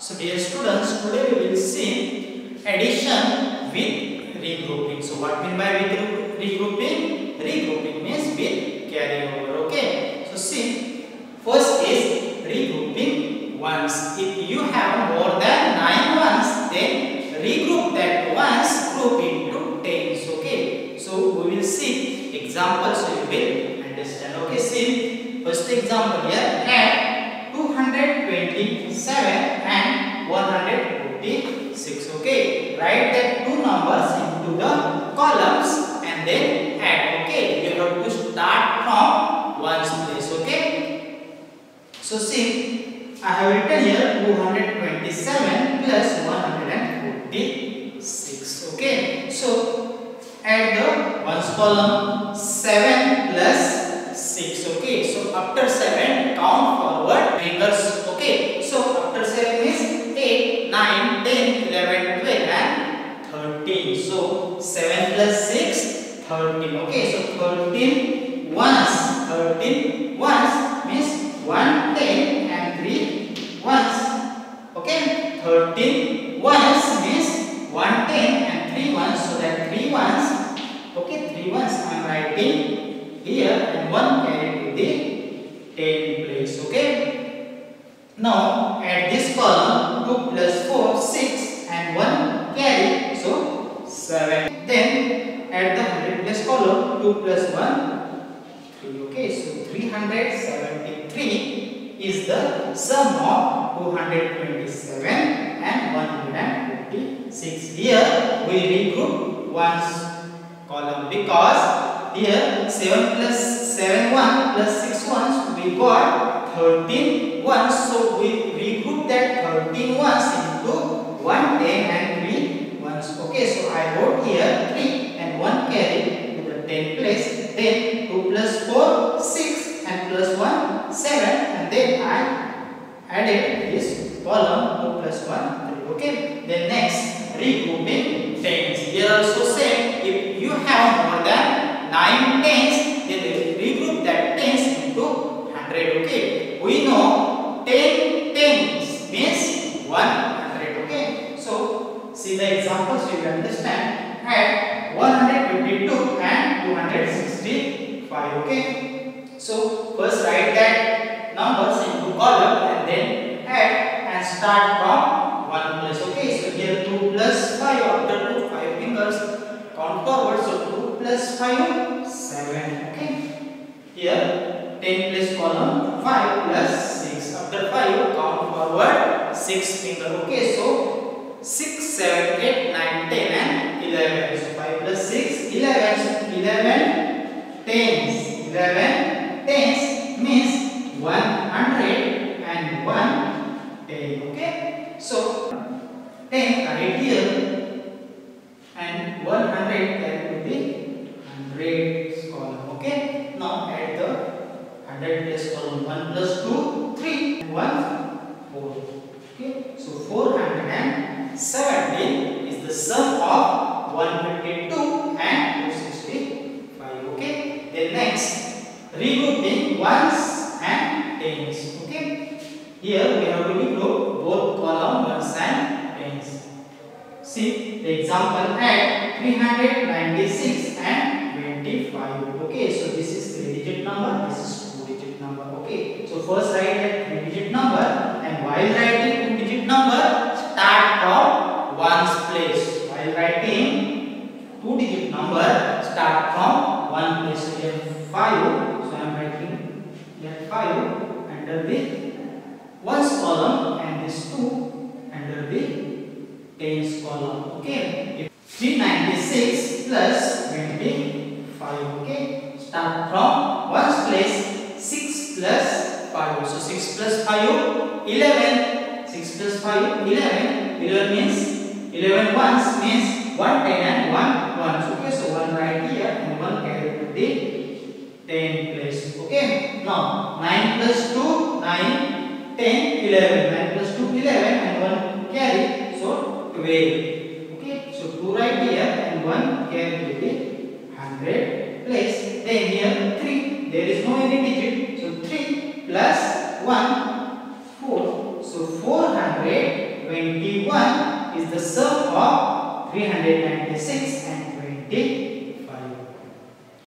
So dear students, today we will see addition with regrouping. So what mean by with regrouping? Regrouping means with carryover. Okay. So see, first is regrouping ones. If you have more than 9 ones, then regroup that ones group into tens. Okay. So we will see examples, so you will understand. Okay. See, first example here, add 227 and 146. Okay, write that two numbers into the columns and then add. Okay, you have to start from ones place. Okay, so see, I have written here 227 plus 146. Okay, so add the ones column, 7 plus 6. Okay, so after 7 count forward fingers. Okay, so after 7 is 8, 9, 10, 11, 12 and 13. So 7 plus 6, 13. Okay, so 13 ones. 13 ones means 1, 10 and 3 ones. Okay, 13 ones means 1, 10 and 3 ones. So that 3 ones. Okay, 3 ones I am writing here and 1 carry to the 10 place. Okay. Now add this column 2 plus 4 6 and 1 carry, so 7. Then add the 100 place column 2 plus 1 3. Okay, so 373 is the sum of 227 and 146. Here we regroup ones column because here 7 plus 7 1 plus 6 ones we got 13 ones, so we regroup that 13 ones into 1, 10 and 3 ones. Okay, so I wrote here 3 and 1 carry to the 10 place, then 2 plus 4 6 and plus 1 7 and then I added this column 2 plus 1 3. Okay, then next regrouping tens. Here also same, if you have more than 9 tens, then regroup that tens into 100. Okay, we know 10 tens means 100. Okay, so see the examples you will understand. Add 152 and 265. Okay, so first write that numbers into column and then add and start from 1 place. Okay, so here 2 plus 5, after 2 5 fingers count forward, so 2 plus 5 7. Okay, here 10 place column 5 plus 6, after 5 count forward 6 finger. Okay, so 6 7 8 9 10 and 11. So 5 plus 6 11. So 11 tens. 11 tens means 100 and 1 10. Okay, so 10 added here and 100 carry to the 100 column. Okay, now add the 100 place column, 1 plus 2 3 and 1 4. Okay, so 417 is the sum of 152 and 265. Okay, then next regrouping ones and tens. Okay, here we have to regroup both column ones and tens. See the example, add 396 and 25. Okay, so this is 3-digit number, this is 2-digit number. Okay, so first write that 3-digit number, and while writing 2-digit number, start from ones place. While writing 2-digit number, start from 1 place. So here 5, so I am writing here 5 under the ones column and this 2 under the tens column. Okay, 396 plus 25. Okay, start from ones place, 6 plus 5. So 6 plus 5 11. 6 plus 5 11. 11 means 11 ones means 1 10 and 1 ones. Okay, so 1 right here and 1 carry to the 10 place. Okay, now 9 plus 2 9 10 11. 9 plus 2 11 and 1 carry, so 12. Okay, so 2 right here and 1 carry to the 100 place. Then here 3, there is no any digit, so 3 plus 1 4. So 400 is the sum of 396 and 26.